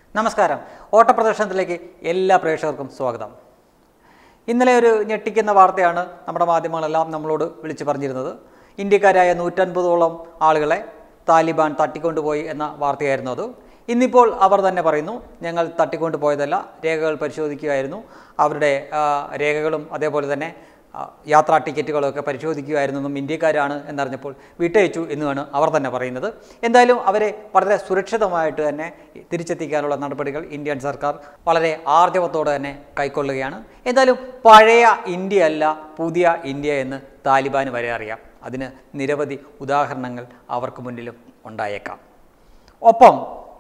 നമസ്കാരം. ഓട്ടപ്രദർശനത്തിലേക്ക് എല്ലാ പ്രേക്ഷകർക്കും സ്വാഗതം. ഇന്നലെ ഒരു ഞെട്ടിക്കുന്ന വാർത്തയാണ് നമ്മുടെ മാധ്യമങ്ങളെല്ലാം നമ്മളോട് വിളിച്ചു പറഞ്ഞിരുന്നത്. ഇന്ത്യക്കാരായ 150ഓളം ആളുകളെ താലിബാൻ തട്ടിക്കൊണ്ടുപോയി എന്ന വാർത്തയായിരുന്നു അത്. ഇന്നിപ്പോൾ അവർ തന്നെ പറയുന്നു, ഞങ്ങൾ തട്ടിക്കൊണ്ടുപോയതല്ല, രേഖകൾ പരിശോധിക്കുകയായിരുന്നു, അവരുടെ രേഖകളും അതേപോലെ തന്നെ യാത്രാ ടിക്കറ്റുകളൊക്കെ പരിശോധിക്കുകയായിരുന്നെന്നും ഇന്ത്യക്കാരാണ് എന്നറിഞ്ഞപ്പോൾ വിട്ടയച്ചു എന്നുമാണ് അവർ തന്നെ പറയുന്നത്. എന്തായാലും അവരെ വളരെ സുരക്ഷിതമായിട്ട് തന്നെ തിരിച്ചെത്തിക്കാനുള്ള നടപടികൾ ഇന്ത്യൻ സർക്കാർ വളരെ ആർജവത്തോടെ തന്നെ കൈക്കൊള്ളുകയാണ്. എന്തായാലും പഴയ ഇന്ത്യ അല്ല പുതിയ ഇന്ത്യ എന്ന് താലിബാന് വരെ അറിയാം. അതിന് നിരവധി ഉദാഹരണങ്ങൾ അവർക്ക് മുന്നിലും ഉണ്ടായേക്കാം. ഒപ്പം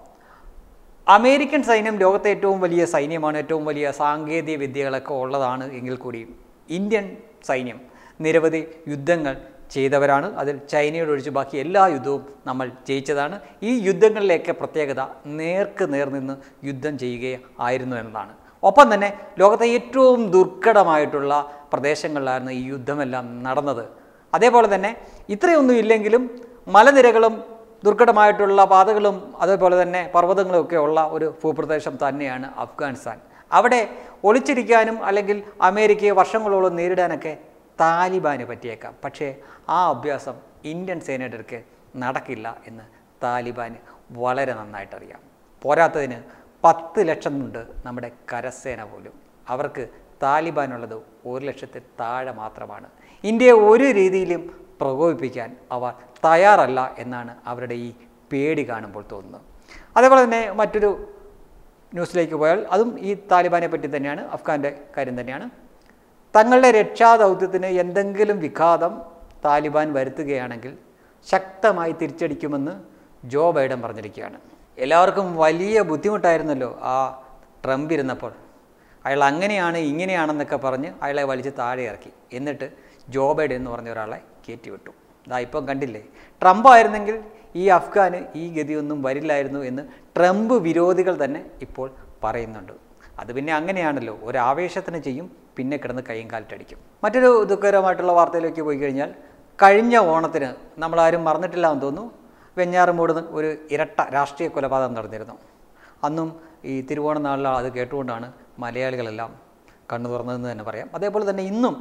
അമേരിക്കൻ സൈന്യം ലോകത്തെ ഏറ്റവും വലിയ സൈന്യമാണ്, ഏറ്റവും വലിയ സാങ്കേതിക വിദ്യകളൊക്കെ ഉള്ളതാണ് എങ്കിൽ കൂടിയും ഇന്ത്യൻ സൈന്യം നിരവധി യുദ്ധങ്ങൾ ചെയ്തവരാണ്. അതിൽ ചൈനയോട് ഒഴിച്ച് ബാക്കി എല്ലാ യുദ്ധവും നമ്മൾ ജയിച്ചതാണ്. ഈ യുദ്ധങ്ങളിലേക്ക് പ്രത്യേകത നേർക്ക് നേർ നിന്ന് യുദ്ധം ചെയ്യുകയായിരുന്നു എന്നതാണ്. ഒപ്പം തന്നെ ലോകത്തെ ഏറ്റവും ദുർഘടമായിട്ടുള്ള പ്രദേശങ്ങളിലായിരുന്നു ഈ യുദ്ധമെല്ലാം നടന്നത്. അതേപോലെ തന്നെ ഇത്രയൊന്നും ഇല്ലെങ്കിലും മലനിരകളും ദുർഘടമായിട്ടുള്ള പാതകളും അതേപോലെ തന്നെ പർവ്വതങ്ങളും ഒക്കെ ഉള്ള ഒരു ഭൂപ്രദേശം തന്നെയാണ് അഫ്ഗാനിസ്ഥാൻ. അവിടെ ഒളിച്ചിരിക്കാനും അല്ലെങ്കിൽ അമേരിക്കയെ വർഷങ്ങളോളം നേരിടാനൊക്കെ താലിബാന് പറ്റിയേക്കാം. പക്ഷേ ആ അഭ്യാസം ഇന്ത്യൻ സേനയുടെ നടക്കില്ല എന്ന് താലിബാന് വളരെ നന്നായിട്ടറിയാം. പോരാത്തതിന് 10 ലക്ഷം ഉണ്ട് നമ്മുടെ കരസേന പോലും. അവർക്ക് താലിബാനുള്ളത് 1 ലക്ഷത്തിൽ താഴെ മാത്രമാണ്. ഇന്ത്യയെ ഒരു രീതിയിലും പ്രകോപിപ്പിക്കാൻ അവർ തയ്യാറല്ല എന്നാണ് അവരുടെ ഈ പേടി കാണുമ്പോൾ തോന്നുന്നത്. അതേപോലെ തന്നെ മറ്റൊരു ന്യൂസിലേക്ക് പോയാൽ അതും ഈ താലിബാനെ പറ്റി തന്നെയാണ്, അഫ്ഗാൻ്റെ കാര്യം തന്നെയാണ്. തങ്ങളുടെ രക്ഷാദൗത്യത്തിന് എന്തെങ്കിലും വിഘാതം താലിബാൻ വരുത്തുകയാണെങ്കിൽ ശക്തമായി തിരിച്ചടിക്കുമെന്ന് ജോ ബൈഡൻ പറഞ്ഞിരിക്കുകയാണ്. എല്ലാവർക്കും വലിയ ബുദ്ധിമുട്ടായിരുന്നല്ലോ ആ ട്രംപ് ഇരുന്നപ്പോൾ. അയാൾ അങ്ങനെയാണ് ഇങ്ങനെയാണെന്നൊക്കെ പറഞ്ഞ് അയാളെ വലിച്ച് താഴെ ഇറക്കി. എന്നിട്ട് ജോ ബൈഡൻ എന്ന് പറഞ്ഞ ഒരാളെ കയറ്റിവിട്ടു. ഇപ്പം കണ്ടില്ലേ, ട്രംപ് ആയിരുന്നെങ്കിൽ ഈ അഫ്ഗാന് ഈ ഗതിയൊന്നും വരില്ലായിരുന്നു എന്ന് ട്രംപ് വിരോധികൾ തന്നെ ഇപ്പോൾ പറയുന്നുണ്ട്. അത് പിന്നെ അങ്ങനെയാണല്ലോ, ഒരാവേശത്തിന് ചെയ്യും, പിന്നെ കിടന്ന് കൈയും കാലിട്ടടിക്കും. മറ്റൊരു ദുഃഖകരമായിട്ടുള്ള വാർത്തയിലേക്ക് പോയി കഴിഞ്ഞാൽ, കഴിഞ്ഞ ഓണത്തിന് നമ്മളാരും മറന്നിട്ടില്ല എന്ന് തോന്നുന്നു, വെഞ്ഞാറമൂട് ഒരു ഇരട്ട രാഷ്ട്രീയ കൊലപാതകം നടന്നിരുന്നു. അന്നും ഈ തിരുവോണ നാളിൽ അത് കേട്ടുകൊണ്ടാണ് മലയാളികളെല്ലാം കണ്ണു തുറന്നതെന്ന് തന്നെ പറയാം. അതേപോലെ തന്നെ ഇന്നും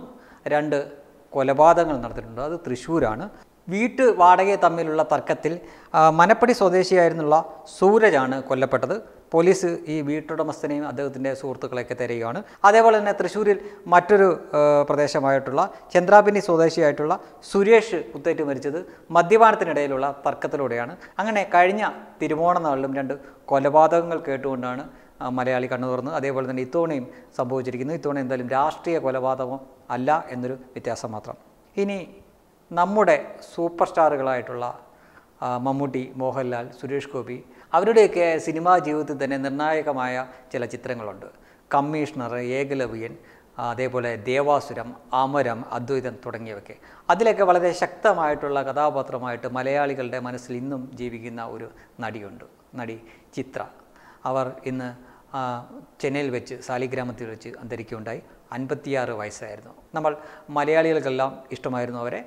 2 കൊലപാതകങ്ങൾ നടത്തിയിട്ടുണ്ട്. അത് തൃശ്ശൂരാണ്. വീട്ട് വാടകയെ തമ്മിലുള്ള തർക്കത്തിൽ മനപ്പടി സ്വദേശിയായിരുന്നുള്ള സൂരജാണ് കൊല്ലപ്പെട്ടത്. പോലീസ് ഈ വീട്ടുടമസ്ഥനെയും അദ്ദേഹത്തിൻ്റെ സുഹൃത്തുക്കളെയൊക്കെ തിരയുകയാണ്. അതേപോലെ തന്നെ തൃശ്ശൂരിൽ മറ്റൊരു പ്രദേശമായിട്ടുള്ള ചന്ദ്രാപിന്നി സ്വദേശിയായിട്ടുള്ള സുരേഷ് കുത്തേറ്റ് മരിച്ചത് മദ്യപാനത്തിനിടയിലുള്ള തർക്കത്തിലൂടെയാണ്. അങ്ങനെ കഴിഞ്ഞ തിരുവോണ നാളിലും 2 കൊലപാതകങ്ങൾ കേട്ടുകൊണ്ടാണ് മലയാളി കണ്ണു തുറന്ന്. അതേപോലെ തന്നെ ഇത്തവണയും സംഭവിച്ചിരിക്കുന്നു. ഇത്തവണ എന്തായാലും രാഷ്ട്രീയ കൊലപാതകം അല്ല എന്നൊരു വ്യത്യാസം മാത്രം. ഇനി നമ്മുടെ സൂപ്പർ സ്റ്റാറുകളായിട്ടുള്ള മമ്മൂട്ടി, മോഹൻലാൽ, സുരേഷ് ഗോപി, അവരുടെയൊക്കെ സിനിമാ ജീവിതത്തിൽ തന്നെ നിർണായകമായ ചില ചിത്രങ്ങളുണ്ട്. കമ്മീഷണർ, ഏകലവ്യൻ, അതേപോലെ ദേവാസുരം, അമരം, അദ്വൈതം തുടങ്ങിയവയൊക്കെ. അതിലൊക്കെ വളരെ ശക്തമായിട്ടുള്ള കഥാപാത്രമായിട്ട് മലയാളികളുടെ മനസ്സിൽ ഇന്നും ജീവിക്കുന്ന ഒരു നടിയുണ്ട്, നടി ചിത്ര. അവർ ഇന്ന് ചെന്നൈയിൽ വെച്ച് സാലിഗ്രാമത്തിൽ വെച്ച് അന്തരിക്കുകയുണ്ടായി. 56 വയസ്സായിരുന്നു. നമ്മൾ മലയാളികൾക്കെല്ലാം ഇഷ്ടമായിരുന്നു അവരെ.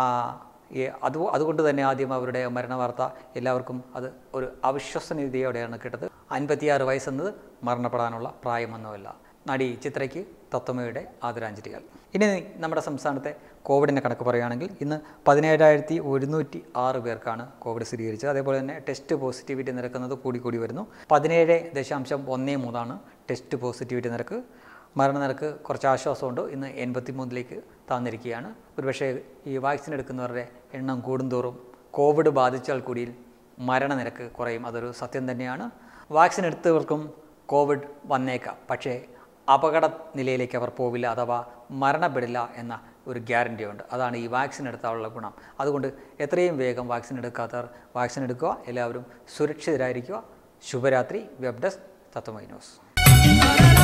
അതുകൊണ്ട് തന്നെ ആദ്യം അവരുടെ മരണവാർത്ത എല്ലാവർക്കും അത് ഒരു അവിശ്വസനീയതയോടെയാണ് കേട്ടത്. 56 വയസ്സെന്നത് മരണപ്പെടാനുള്ള പ്രായമൊന്നുമല്ല. നടി ചിത്രയ്ക്ക് തത്വമയുടെ ആദരാഞ്ജലികൾ. ഇനി നമ്മുടെ സംസ്ഥാനത്തെ കോവിഡിൻ്റെ കണക്ക് പറയുകയാണെങ്കിൽ ഇന്ന് 17,106 പേർക്കാണ് കോവിഡ് സ്ഥിരീകരിച്ചത്. അതേപോലെ തന്നെ ടെസ്റ്റ് പോസിറ്റിവിറ്റി നിരക്കുന്നത് കൂടി വരുന്നു. 17.13 ടെസ്റ്റ് പോസിറ്റിവിറ്റി നിരക്ക്. മരണനിരക്ക് കുറച്ച് ആശ്വാസമുണ്ട്. ഇന്ന് 83ലേക്ക് താന്നിരിക്കുകയാണ്. ഒരുപക്ഷേ ഈ വാക്സിൻ എടുക്കുന്നവരുടെ എണ്ണം കൂടുന്തോറും കോവിഡ് ബാധിച്ചാൽ കൂടി മരണനിരക്ക് കുറയും. അതൊരു സത്യം തന്നെയാണ്. വാക്സിൻ എടുത്തവർക്കും കോവിഡ് വന്നേക്കാം, പക്ഷേ അപകട നിലയിലേക്ക് അവർ പോവില്ല, അഥവാ മരണപ്പെടില്ല എന്ന ഒരു ഗ്യാരണ്ടിയുണ്ട്. അതാണ് ഈ വാക്സിൻ എടുത്താലുള്ള ഗുണം. അതുകൊണ്ട് എത്രയും വേഗം വാക്സിൻ എടുക്കാത്തവർ വാക്സിൻ എടുക്കുക. എല്ലാവരും സുരക്ഷിതരായിരിക്കുക. ശുഭരാത്രി. Web desk Tathwamayi news.